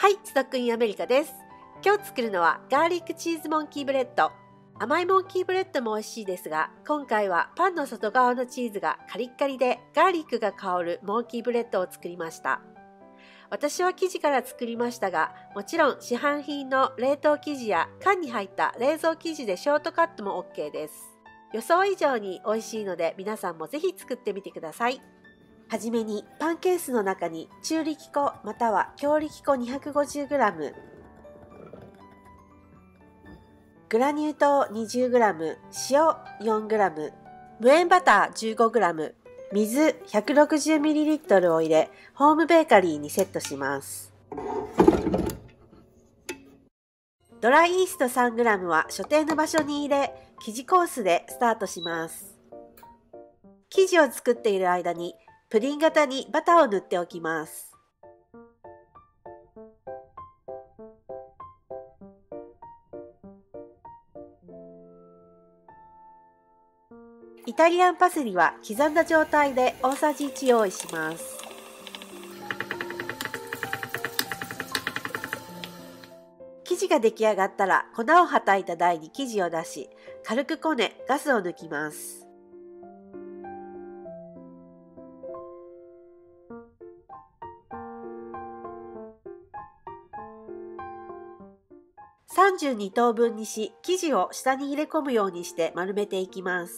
はい、ストックインアメリカです。今日作るのはガーリックチーズモンキーブレッド。甘いモンキーブレッドも美味しいですが、今回はパンの外側のチーズがカリッカリでガーリックが香るモンキーブレッドを作りました。私は生地から作りましたが、もちろん市販品の冷凍生地や缶に入った冷蔵生地でショートカットも OK です。予想以上に美味しいので皆さんもぜひ作ってみてください。はじめにパンケースの中に中力粉または強力粉 250g、グラニュー糖 20g、塩 4g、無塩バター 15g、水 160ml を入れ、ホームベーカリーにセットします。ドライイースト 3g は所定の場所に入れ、生地コースでスタートします。生地を作っている間に、プリン型にバターを塗っておきます。イタリアンパセリは刻んだ状態で大さじ1用意します。生地が出来上がったら粉をはたいた台に生地を出し、軽くこねガスを抜きます。32等分にし、生地を下に入れ込むようにして丸めていきます。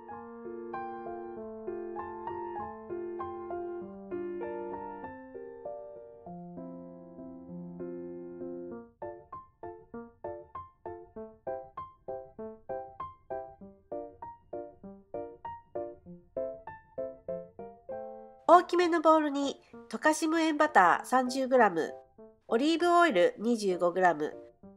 大きめのボウルに溶かし無塩バター 30g、オリーブオイル 25g、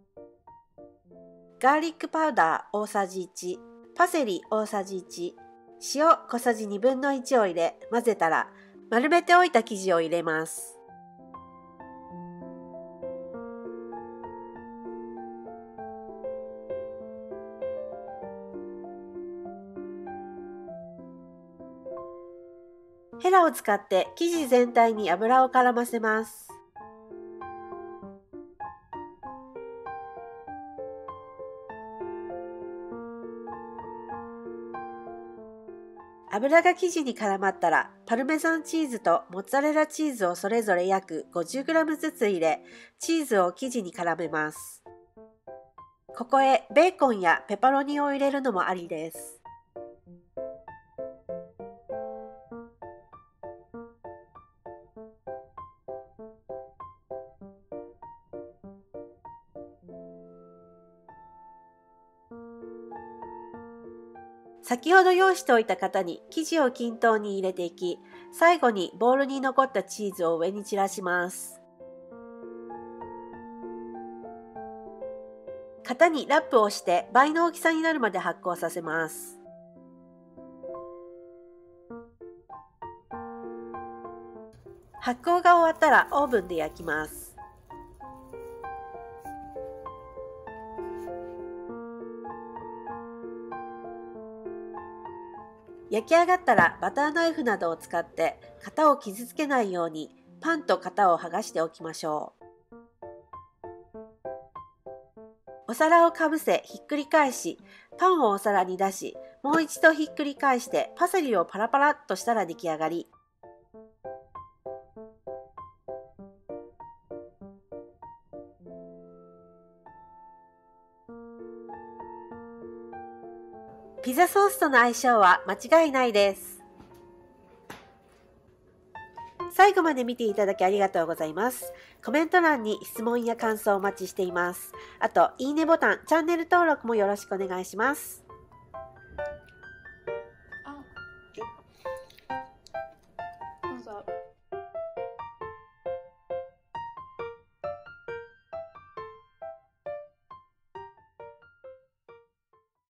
ガーリックパウダー大さじ1、パセリ大さじ1、塩小さじ1/2を入れ混ぜたら、丸めておいた生地を入れます。ヘラを使って生地全体に油を絡ませます。油が生地に絡まったら、パルメザンチーズとモッツァレラチーズをそれぞれ約 50g ずつ入れ、チーズを生地に絡めます。ここへベーコンやペパロニを入れるのもありです。先ほど用意しておいた型に生地を均等に入れていき、最後にボウルに残ったチーズを上に散らします。型にラップをして倍の大きさになるまで発酵させます。発酵が終わったらオーブンで焼きます。焼き上がったらバターナイフなどを使って型を傷つけないようにパンと型を剥がしておきましょう。お皿をかぶせひっくり返し、パンをお皿に出し、もう一度ひっくり返してパセリをパラパラっとしたら出来上がり。ピザソースとの相性は間違いないです。最後まで見ていただきありがとうございます。コメント欄に質問や感想をお待ちしています。あと、いいねボタン、チャンネル登録もよろしくお願いします。